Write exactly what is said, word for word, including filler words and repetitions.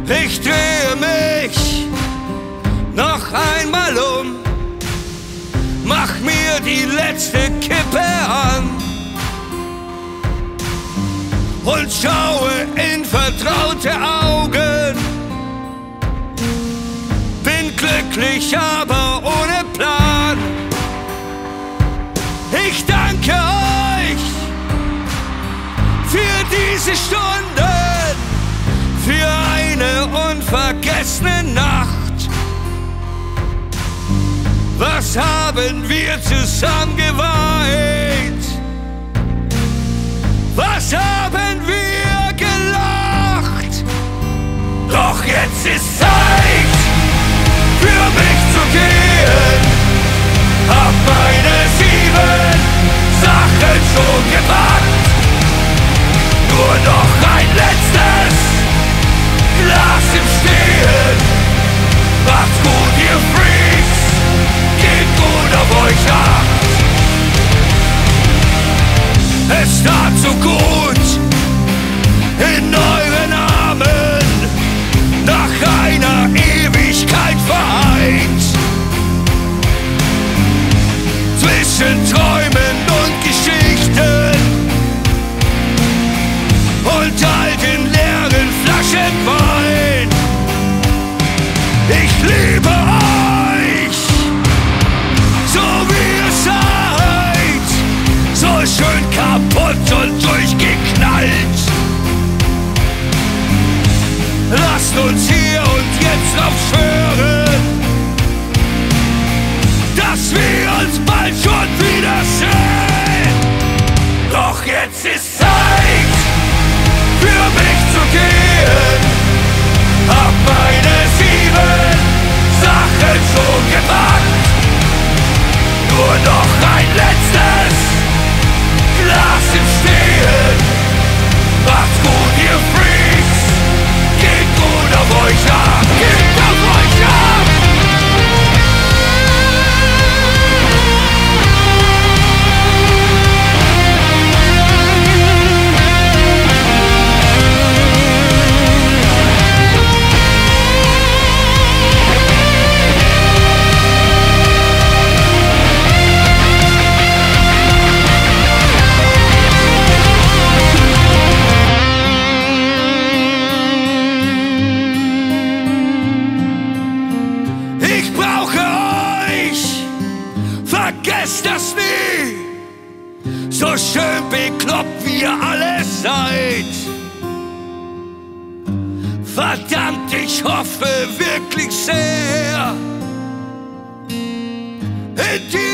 Ich drehe mich noch einmal um, mach mir die letzte Kippe an und schaue in vertraute Augen. Bin glücklich, aber ohne Plan. Ich danke euch für diese Stunden, für eine unvergessene Nacht. Was haben wir zusammen geweint? Was haben wir gelacht? Doch jetzt ist Zeit für mich zu gehen. Hab meine sieben Sachen schon gepackt. Nur noch ein letztes Glas im Stehen. Macht's gut, ihr Freaks, geht gut auf euch acht. Es tat so gut in euren Armen, nach einer Ewigkeit vereint. Zwischen Träumen und Geschichten und all den leeren Flaschen Wein. Ich liebe euch, so wie ihr seid, so schön kaputt und durchgeknallt. Lasst uns hier und jetzt drauf schwören, dass wir uns bald schon wiedersehen. Doch jetzt ist Zeit für mich zu gehen. Hab meine sieben Sachen schon gepackt. Nur noch ein letztes Glas im Stehen. Macht's gut, ihr Freaks, geht gut auf euch ab, geht auf euch ab. Das nie, so schön bekloppt wie ihr alle seid. Verdammt, ich hoffe wirklich sehr, in